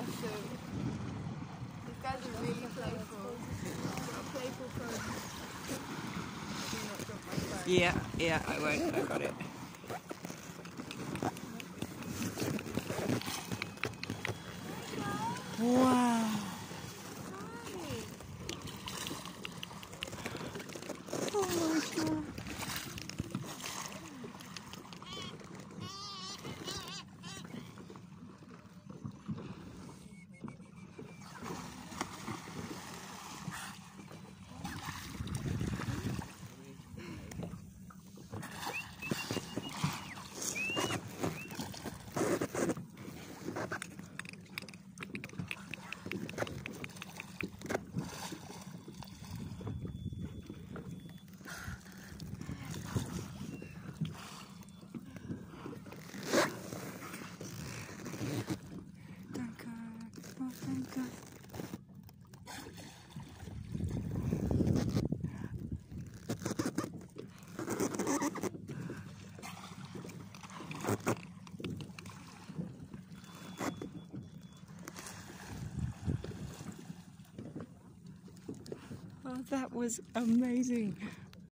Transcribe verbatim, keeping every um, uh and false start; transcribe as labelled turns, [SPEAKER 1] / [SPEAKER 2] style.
[SPEAKER 1] So these guys are really playful. Got a playful phone. Do not drop my phone.
[SPEAKER 2] Yeah, yeah, I won't. I got it. Wow. Oh my God. Oh, that was amazing.